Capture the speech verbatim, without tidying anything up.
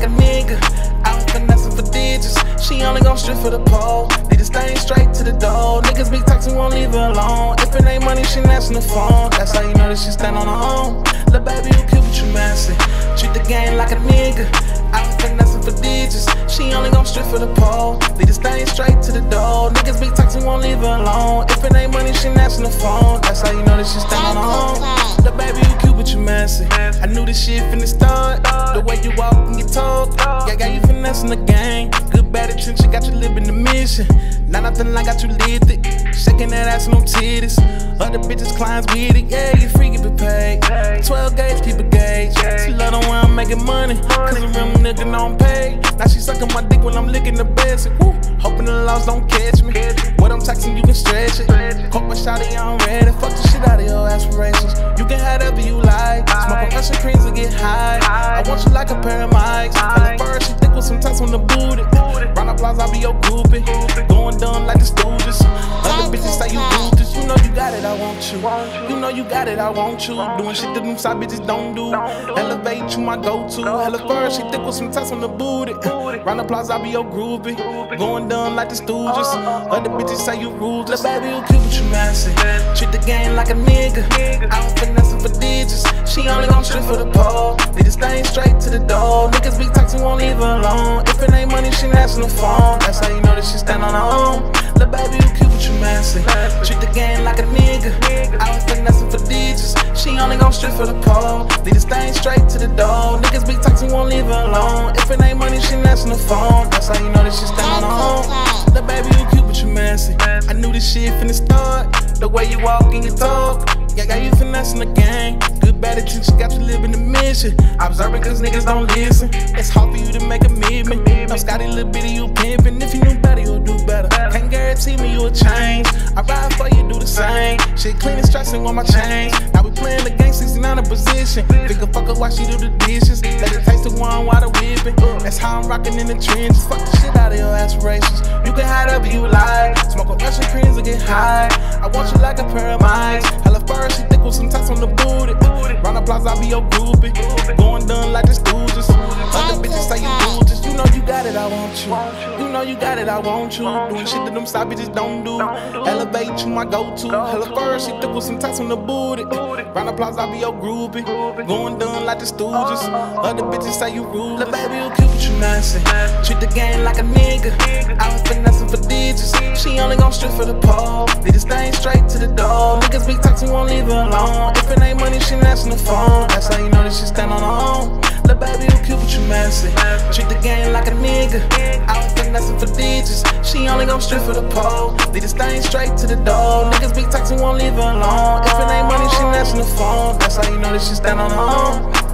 like a nigga. Out finessing for digits. She only gon' strip for the pole. Lead this thing straight to the door. Niggas be texting, won't leave her alone. If it ain't money, she answering the phone. That's how you know that she stand on her own. Lil' baby, you cute, but you messy. Treat the game like a nigga. Out finessing for digits. She only gon' strip for the pole. Lead this thing straight to the door. Niggas be texting, won't leave her alone. If it ain't money, she answering the phone. That's how you know that she stand on her own. Lil' baby, you cute, but you messy. I knew this shit finna start. The way you walk and you talk, yeah, got you finessing the game. Good, bad attention, got you living the mission. Not nothing like got you lit it. Shaking that ass on them titties. Other bitches, clients with it. Yeah, you free, get paid. twelve gauge, keep a gauge. She love the way I'm making money. Cause a real nigga don't pay. Now she sucking my dick when I'm licking the best. Woo, hoping the laws don't catch me. What I'm texting, you can stretch it. Caught my shawty, I'm ready. Fuck the shit out of your aspirations. You can have whatever you like. Smoke Russian creams and get high. I want you like a pair of mics. And the first, she thick with some tats on the booty. Round applause, I'll be your groupie. Going dumb like the Stooges. Other bitches say you do this. You know you got it, I want you. You know you got it, I want you. Doing shit that them side bitches don't do. Elevate you, my go-to. Hella first, she thick with some tats on the booty. Round applause, I'll be your groupie. Going dumb like the Stooges. Other bitches say you rude. Lil' baby, you cute, but you messy. Treat the game like a nigga. I don't finessing for digits. She only gon' strip for the pole. Lead this thing straight to the door. Niggas be texting, won't leave her alone. If it ain't money, she answering the phone. That's how you know that she stand on her own. Lil' baby, you cute, but you messy. Treat the game like a nigga. I don't finessing for digits. She only gon' strip for the pole. Lead this thing straight to the door. Niggas be texting, won't leave her alone. If it ain't money, she answering the phone. That's how you know that she stand on her own. Lil' baby, you cute, but you messy. I knew this shit finna start. The way you walk and you talk, yeah, got you finessing the game. Good, bad attention, got you living the mission. Observing cause niggas don't listen. It's hard for you to make a commitment. I'm Scotty, little bitty, you pimpin'. If you knew better, you'll do better. Can't guarantee me you'll change. I ride for you, do the same. Shit clean and stressing on my chains. Now we playing the game, sixty-nine in position. Think a fucker watch you do the dishes. Let it taste the one while the whipping. That's how I'm rocking in the trenches. Fuck the shit out of your aspirations. You can hide whatever you like. Smoke a Russian creams and get high. I want you like a pair of mics. Hella first, she thick with some tats on the booty. Round applause, I'll be your groupie. Going done like the Stooges. Other bitches say you do this. You know you got it, I want you. You know you got it, I want you. Doing shit that them side bitches don't do. Elevate you, my go-to. Hella first, she thick with some tats on the booty. Round applause, I'll be your groupie. Going done like the Stooges. Other bitches say you rude. Lil' baby, you cute, but you messy. Treat the game like a nigga. I don't finessing for digits. She only gon' strip for the pole. Lead this thing straight to the door. Niggas be texting, won't leave her alone. If it ain't money, she answering the phone. That's how you know that she stand on her own. Lil' baby, you cute, but you messy. Treat the game like a nigga. I don't finessing for digits. She only gon' strip for the pole. Lead this thing straight to the door. Niggas be texting, won't leave her alone. If it ain't money, she answering the phone. That's how you know that she stand on her own.